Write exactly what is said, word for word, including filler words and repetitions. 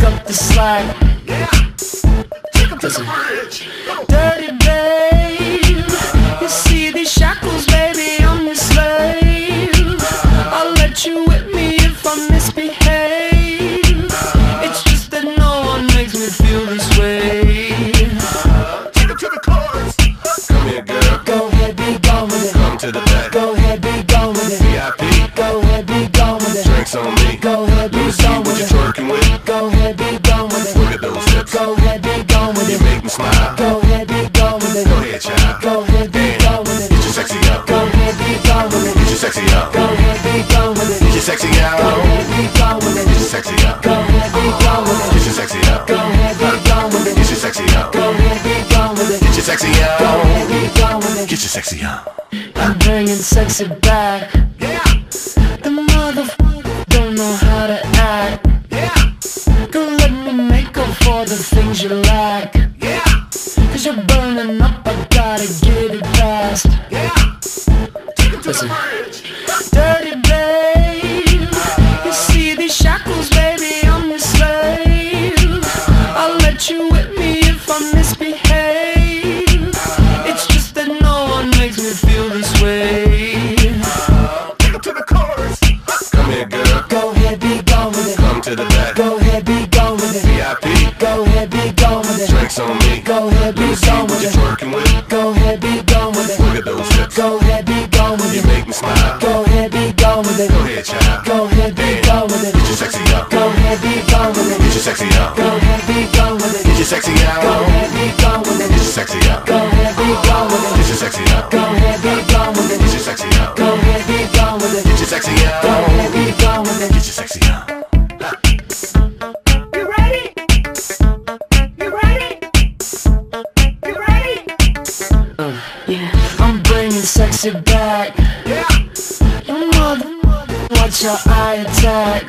up the slack. Yeah, take 'em to the bridge. Dirty babe, you see these shackles, baby, I'm your slave. I'll let you whip me if I misbehave. It's just that no one makes me feel this way. Take 'em to the chorus. Come here, girl. Go ahead, be gone with it. Come to the back. Go ahead, be gone with it. V I P. Go ahead, be gone with it. Drinks on me. Go ahead, be Let me see gone what with you're it. twerking with. Go ahead, be gone with it. Look at those hips. Go ahead, be gone with You it. make me smile. Go ahead, be gone with it. Go ahead, child. Go ahead, be gone with it. Get your sexy up. Go ahead, be gone with it. Get your sexy up. Go ahead, be gone with it. Get your sexy out. Go ahead, be gone with it. Get your sexy up. Go ahead, be gone with it. Get your sexy up. Go ahead, be gone with it. Get your sexy up. Go ahead, be gone with it. Get your sexy up. Go ahead, be gone with it. Get your sexy up. I'm bringing sexy back. Yeah, The motherfucker don't know how to act. yeah, Go let me make up for the things you lack. yeah, Cause you're burning up, I gotta get it fast. yeah. Take 'em to Listen. the bridge. Dirty babe, you see these shackles, baby, I'm your slave. I'll let you whip me if I misbehave. It's just that no one makes me feel this way. Take 'em to the chorus. Come here, girl. Go ahead, be gone with it. Come to the back. Go ahead, be gone with it. V I P. Go ahead, be gone with it. Drinks on me. Go ahead, Let be me see gone what with you're it. twerking with. Go ahead, be gone with it. Look at those hips. Go ahead, be gone with You it. make me smile. Go ahead, be gone with it. Go ahead, child. Go ahead, be gone with it. Get your sexy up. Go ahead, be gone with it. Get your sexy up. Go ahead, be gone with it. Get your sexy out. Go ahead, be gone with it. Get your sexy up. Go ahead, be gone with it. Get your sexy up. Go ahead, be gone with it. Get your sexy up. Go ahead, be gone with it. Get your sexy up. Go ahead, be gone with it. Get your sexy up. You ready? You ready? You ready? Yeah, I'm bringing sexy back. Yeah, Your mother, watch your eye attack.